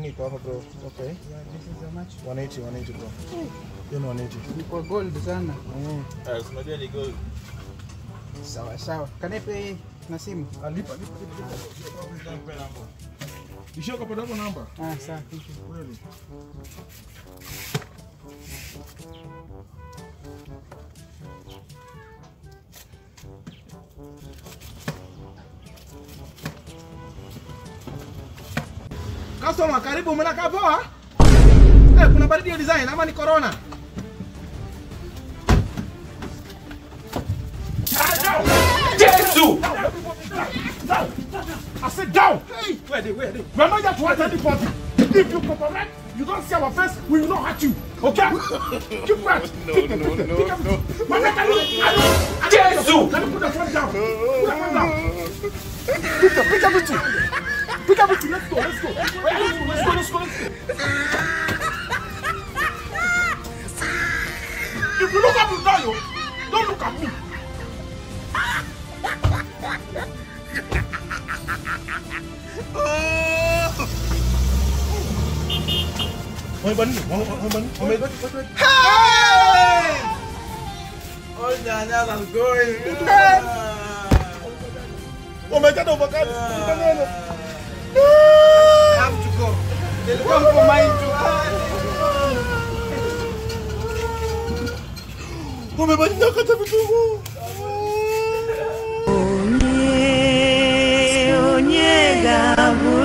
nini kwa hapa bro? Okay. Yeah, this is how much? 180 bro. Hiyo ni 180. Ni kwa gold sana. Unajua ni gold. Sawa sawa. Kanipe na simu. Lipa. Ishoko kwa hapo namba. Ah, sawa. Thank you. Kweli. Customer, karibu umekaa poa? Kuna baridi ya design ama ni corona? Jesus! I said down! Hey! Where they? We are not here to hurt anybody. If you cooperate, you don't see our face, we will not hurt you. Okay? Keep quiet. No. Jesus! Let me put the phone down. Put the phone down. Pick everything. Let's go. Let's go. If you look at me now, don't look at me. Wait. Hey! All Nyanyas are going. Avocado. I have to go. They'll come for mine too. Umebadilika vitu. Onyega